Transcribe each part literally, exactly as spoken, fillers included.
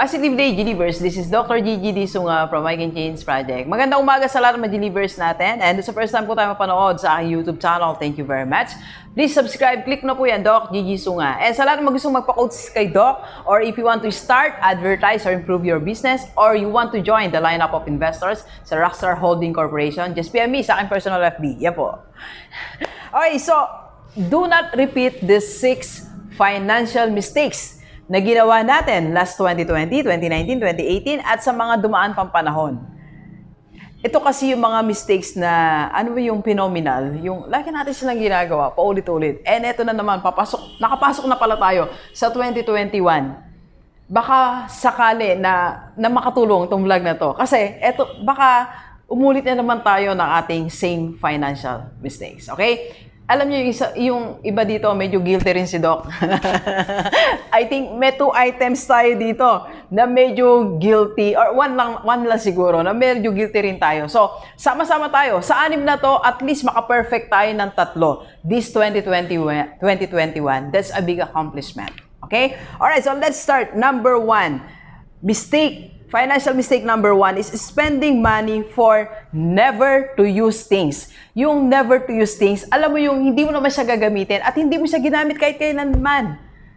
Positive Day, Gilivers. This is Doctor Gigi Disunga from I Can Change Project. Magandang umaga sa lahat ng mga Gilivers natin. And sa first time po tayo mapanood sa aking YouTube channel, thank you very much. Please subscribe, click na po yan, Doc Gigi Sunga. And sa lahat ng magustong magpa-coach kay Doc, or if you want to start, advertise, or improve your business, or you want to join the lineup of investors sa Rockstar Holding Corporation, just P M me sa aking personal F B. Yan po. Okay, so do not repeat the six financial mistakes na ginawa natin last twenty twenty, twenty nineteen, twenty eighteen at sa mga dumaan pang panahon. Ito kasi yung mga mistakes na ano yung phenomenal, yung lagi natin silang ginagawa, paulit-ulit. And ito na naman, papasok, nakapasok na pala tayo sa twenty twenty-one. Baka sakali na, na makatulong itong vlog na to. Kasi ito, baka umulit na naman tayo ng ating same financial mistakes. Okay? Alam niyo, yung, isa, yung iba dito, medyo guilty rin si Doc. I think may two items tayo dito na medyo guilty, or one lang, one lang siguro, na medyo guilty rin tayo. So, sama-sama tayo. Sa anim na to, at least maka-perfect tayo ng tatlo. This twenty twenty-one, that's a big accomplishment. Okay? Alright, so let's start. Number one, mistake. Financial mistake number one is spending money for never to use things. Yung never to use things, alam mo yung hindi mo naman siya gagamitin at hindi mo siya ginamit kahit kailanman.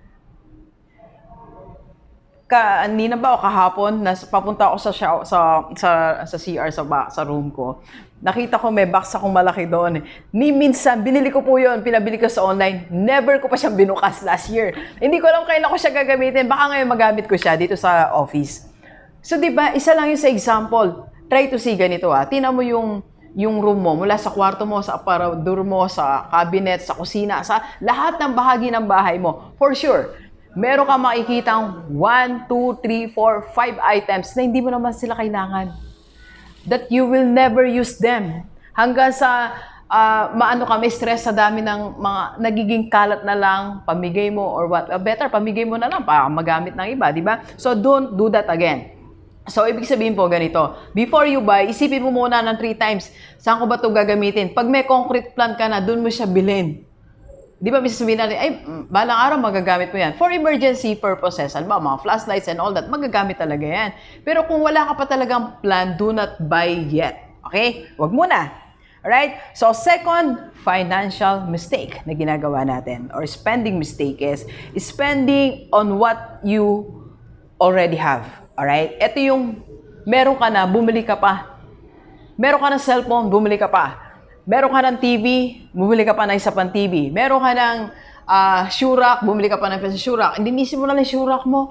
Ka, hindi na ba o kahapon, nas, papunta ako sa, sa, sa, sa C R, sa, sa room ko. Nakita ko may box akong malaki doon. Ni minsan, binili ko po yun, pinabili ko sa online. Never ko pa siyang binukas last year. Hindi ko alam kailan ko siya gagamitin. Baka ngayon magamit ko siya dito sa office. So, di ba, isa lang yung sa example. Try to see ganito ah. Tingnan mo yung, yung room mo, mula sa kwarto mo, sa aparador mo, sa cabinet, sa kusina, sa lahat ng bahagi ng bahay mo. For sure, meron ka makikitang one, two, three, four, five items na hindi mo naman sila kailangan. That you will never use them. Hanggang sa uh, maano ka, may stress sa dami ng mga nagiging kalat na lang, pamigay mo or what. Uh, better, pamigay mo na lang para magamit ng iba, di ba? So, don't do that again. So, ibig sabihin po ganito, before you buy, isipin mo muna ng three times, saan ko ba ito gagamitin? Pag may concrete plan ka na, doon mo siya bilhin. Di ba, misa sabihin natin, ay, balang araw magagamit mo yan. For emergency purposes, alam ba, mga flashlights and all that, magagamit talaga yan. Pero kung wala ka pa talagang plan, do not buy yet. Okay? Huwag muna. Alright? So, second financial mistake na ginagawa natin, or spending mistake is, spending on what you already have. Alright? Ito yung, meron ka na, bumili ka pa. Meron ka ng cellphone, bumili ka pa. Meron ka ng T V, bumili ka pa ng isa pang T V. Meron ka ng uh, shoe rack, bumili ka pa ng shoe rack. Hindi nisip mo na lang yung shoe rack mo.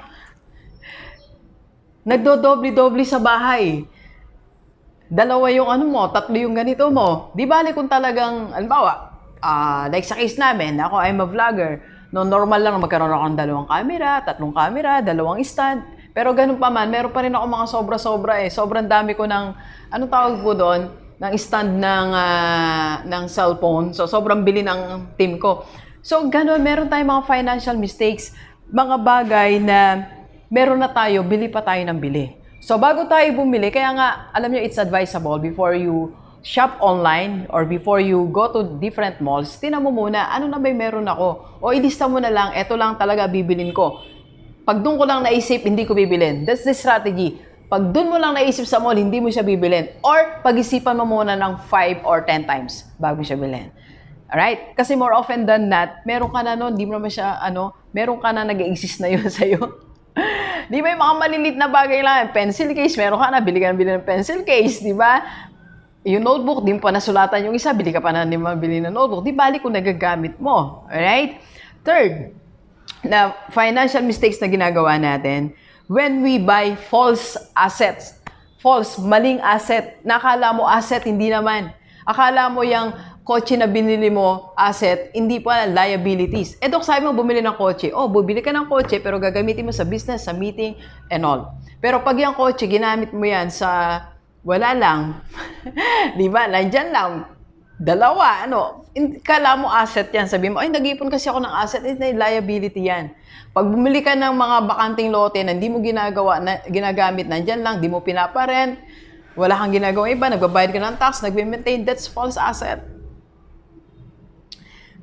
Nagdo-doble-doble sa bahay. Dalawa yung ano mo, tatlo yung ganito mo. Di bali kung talagang, alimbawa, uh, like sa case namin, ako I'm a vlogger. No, normal lang magkaroon ako ng dalawang camera, tatlong camera, dalawang stand. Pero ganun pa man, meron pa rin ako mga sobra-sobra eh. Sobrang dami ko ng, anong tawag po doon? Ng stand ng, uh, ng cellphone. So, sobrang bili ng team ko. So, ganun, meron tayong mga financial mistakes. Mga bagay na meron na tayo, bili pa tayo ng bili. So, bago tayo bumili, kaya nga, alam nyo, it's advisable before you shop online or before you go to different malls, tinan mo muna, ano na ba meron ako? O ilista mo na lang, eto lang talaga bibilin ko. Pag doon ko lang naisip, hindi ko bibilin. That's the strategy. Pag doon mo lang naisip sa mall, hindi mo siya bibilin. Or pag-isipan mo muna ng five or ten times bago siya bilhin. Alright? Kasi more often than not, meron ka na noon, hindi mo naman siya, ano, meron ka na nag-exist na yun sa'yo. Di ba yung mga malilit na bagay lang, pencil case, meron ka na, bili ka na bili ng pencil case, di ba? Yung notebook, di mo pa nasulatan yung isa, bili ka pa na di mabili ng notebook. Di bali kung nagagamit mo. Alright? Third, na financial mistakes na ginagawa natin, when we buy false assets, false, maling asset, nakala mo asset, hindi naman. Akala mo yung kotse na binili mo, asset, hindi pa liabilities. Eh, Dok, sabi mo, bumili ng kotse. Oh, bumili ka ng kotse, pero gagamitin mo sa business, sa meeting, and all. Pero pag yung kotse, ginamit mo yan sa wala lang, di ba, nandyan lang, dalawa, ano, kala mo asset yan. Sabi mo, ay, nag-ipon kasi ako ng asset, eh, liability yan. Pag bumili ka ng mga bakanting lote na hindi mo ginagawa, na, ginagamit, nandyan lang, di mo pinaparent, wala kang ginagawa iba, nagbabayad ka ng tax, nag-maintain, that's false asset.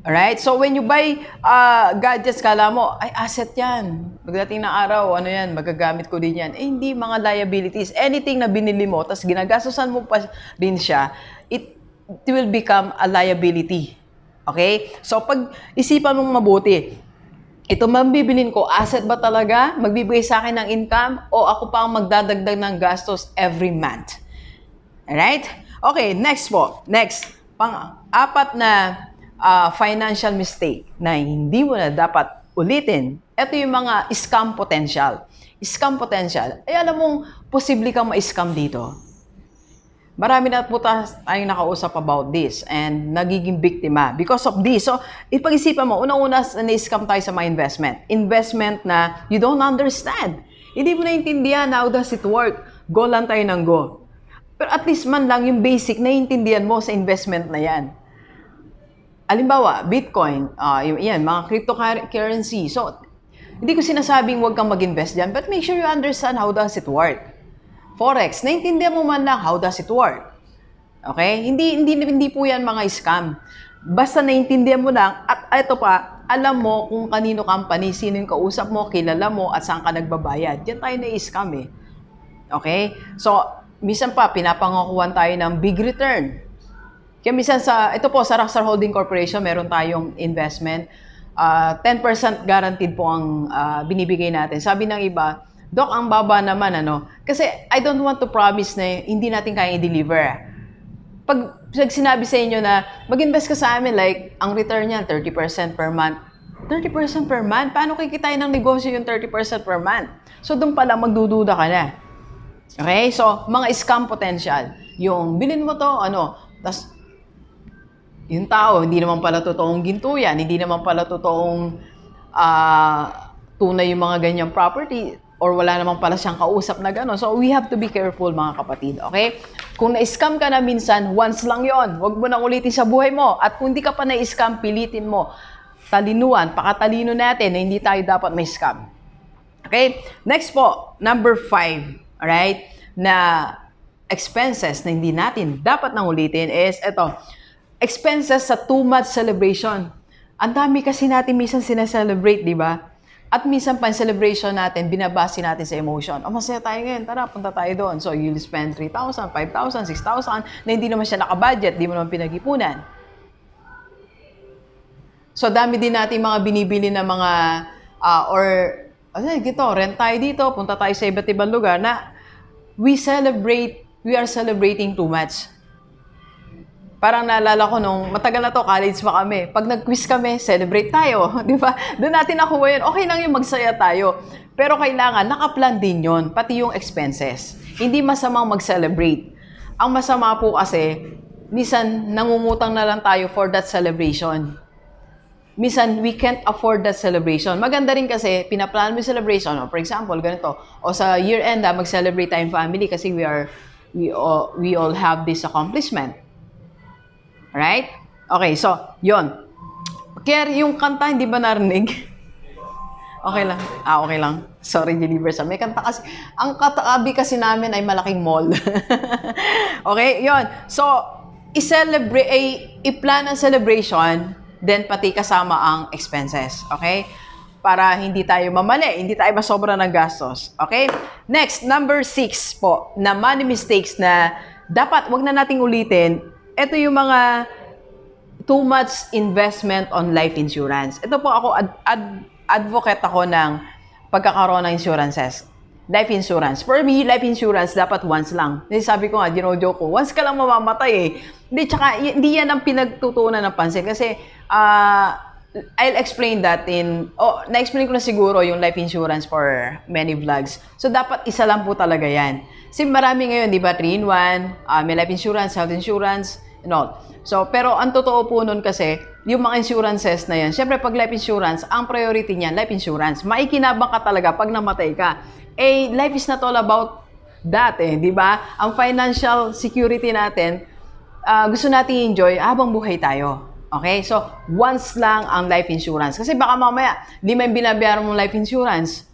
Alright? So, when you buy uh, gadgets, kala mo, ay, asset yan. Pagdating ng araw, ano yan, magagamit ko din yan. Eh, hindi, mga liabilities. Anything na binili mo, tapos ginagastosan mo pa din siya, it, it will become a liability. Okay? So, pag isipan mong mabuti, ito mabibilin ko, asset ba talaga? Magbibigay sa akin ng income? O ako pa ang magdadagdag ng gastos every month? Alright? Okay, next po. Next. Pang-apat na uh, financial mistake na hindi mo na dapat ulitin. Ito yung mga scam potential. Scam potential. Ay, alam mong posible kang ma-scam dito. Marami na po tayong nakausap about this and nagiging biktima because of this. So, ipag-isipan mo, unang-una na-scam tayo sa mga investment. Investment na you don't understand. Hindi mo naintindihan how does it work. Go lang tayo ng go. Pero at least man lang yung basic na intindihan mo sa investment na yan. Halimbawa, Bitcoin, uh, yung, yan, mga cryptocurrency. So, hindi ko sinasabing huwag kang mag-invest dyan, but make sure you understand how does it work. Forex, naintindihan mo man lang how does it work. Okay? Hindi, hindi, hindi po yan mga scam. Basta naintindihan mo lang, at ito pa, alam mo kung kanino company, sino yung kausap mo, kilala mo, at saan ka nagbabayad. Diyan tayo na-scam eh. Okay? So, minsan pa, pinapangakuan tayo ng big return. Kaya minsan sa, ito po, sa Rockstar Holding Corporation, meron tayong investment. Uh, ten percent guaranteed po ang uh, binibigay natin. Sabi ng iba, Dok, ang baba naman, ano? Kasi I don't want to promise na hindi natin kaya i-deliver. Pag, pag sinabi sa inyo na mag-invest ka sa amin, like, ang return niya, thirty percent per month. thirty percent per month? Paano kikitain ng negosyo yung thirty percent per month? So, doon pala magdududa ka na. Okay? So, mga scam potential. Yung, bilhin mo to, ano, tas, yung tao, hindi naman pala totoong ginto yan, hindi naman pala totoong uh, tunay yung mga ganyang property, or wala naman pala siyang kausap na gano'n. So, we have to be careful, mga kapatid, okay? Kung na-scam ka na minsan, once lang yon. Huwag mo nang ulitin sa buhay mo. At kung hindi ka pa na-scam, pilitin mo. Talinuan, pakatalino natin na hindi tayo dapat may-scam. Okay? Next po, number five, alright? Na expenses na hindi natin dapat nang ulitin is, ito, expenses sa too much celebration. Ang dami kasi natin minsan sinaselebrate, di ba? At minsan pa celebration natin, binabase natin sa emotion. Oh, masaya tayo ngayon, tara, punta tayo doon. So, you'll spend three thousand, five thousand, six thousand, na hindi naman siya nakabudget, di mo naman pinag-ipunan. So, dami din natin mga binibili na mga, uh, or, ano, gito, rent tayo dito, punta tayo sa iba't ibang lugar na we celebrate, we are celebrating too much. Parang naalala ko nung matagal na to, college pa kami. Pag nag-quiz kami, celebrate tayo. Di ba? Doon natin nakuha yun. Okay lang yung magsaya tayo. Pero kailangan, nakaplan din yun. Pati yung expenses. Hindi masamang mag-celebrate. Ang masama po kasi, minsan nangungutang na lang tayo for that celebration. Minsan, we can't afford that celebration. Maganda rin kasi, pinaplan mo yung celebration. O, for example, ganito. O sa year-end, ah, mag-celebrate tayong family kasi we are, we all, we all have this accomplishment. Right? Okay, so, yon. Kaya yung kanta, hindi ba narinig? Okay lang. Ah, okay lang. Sorry, Universal. May kanta kasi. Ang katabi kasi namin ay malaking mall. Okay, yon. So, i-celebrate, ay, i-plan ang celebration, then pati kasama ang expenses. Okay? Para hindi tayo mamali, hindi tayo masobra ng gastos. Okay? Next, number six po, na money mistakes na dapat, wag na nating ulitin. Ito yung mga too much investment on life insurance. Ito po ako, ad, ad, advocate ako ng pagkakaroon ng insurances. Life insurance. For me, life insurance dapat once lang. Sabi ko nga, gino-joke ko, once ka lang mamamatay eh. Hindi, tsaka, hindi yan ang pinagtutunan ng pansin. Kasi, uh, I'll explain that in, oh, na-explain ko na siguro yung life insurance for many vlogs. So, dapat isa lang po talaga yan. Kasi marami ngayon, di ba, three in one, uh, may life insurance, health insurance, and all. So, pero ang totoo po nun kasi, yung mga insurances na yan, syempre pag life insurance, ang priority niyan, life insurance. Maikinabang ka talaga pag namatay ka. Eh, life is not all about that eh, di ba? Ang financial security natin, uh, gusto natin enjoy habang buhay tayo. Okay? So, once lang ang life insurance. Kasi baka mamaya, di may binabayaran mong life insurance.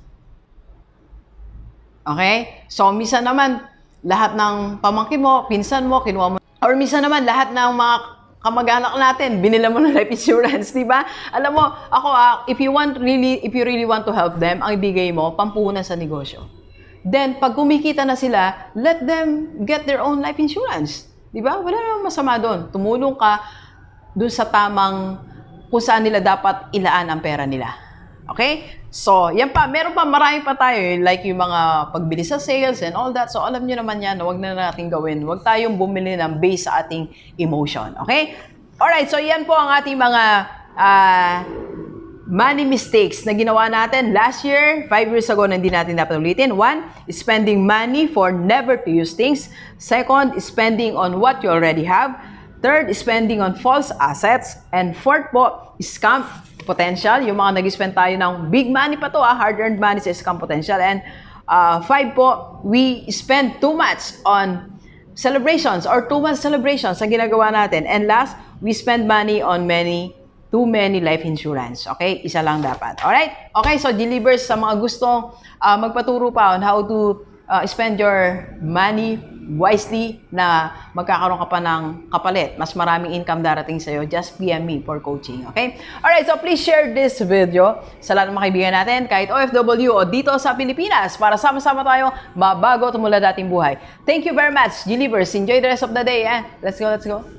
Okay? So, minsan naman, lahat ng pamangkin mo, pinsan mo, kinuha mo. Or minsan naman, lahat ng mga kamag-anak natin, binila mo ng life insurance, di ba? Alam mo, ako ah, if you want really, if you really want to help them, ang ibigay mo, pampuhunan sa negosyo. Then, pag kumikita na sila, let them get their own life insurance. Di ba? Wala namang masama doon. Tumulong ka doon sa tamang kung saan nila dapat ilaan ang pera nila. Okay? So, yan pa. Meron pa, marami pa tayo. Eh, like yung mga pagbili sa sales and all that. So, alam nyo naman yan, huwag na natin gawin. Huwag tayong bumili ng base sa ating emotion. Okay? Alright, so yan po ang ating mga uh, money mistakes na ginawa natin last year, five years ago na hindi natin dapat ulitin. One, spending money for never to use things. Second, spending on what you already have. Third, spending on false assets. And fourth po, scam potential. Yung mga nag-spend tayo ng big money pa to, ah, hard-earned money sa scam potential. And uh, five po, we spend too much on celebrations or too much celebrations sa ginagawa natin. And last, we spend money on many, too many life insurance. Okay? Isa lang dapat. Alright? Okay, so delivers sa mga gustong uh, magpaturo pa on how to uh, spend your money wisely na magkakaroon ka pa ng kapalit. Mas maraming income darating sa'yo. Just P M me for coaching. Okay? Alright, so please share this video sa lahat ng mga kaibigan natin, kahit O F W o dito sa Pilipinas, para sama-sama tayo mabago tumula dating buhay. Thank you very much, Delivers. Enjoy the rest of the day. Eh? Let's go, let's go.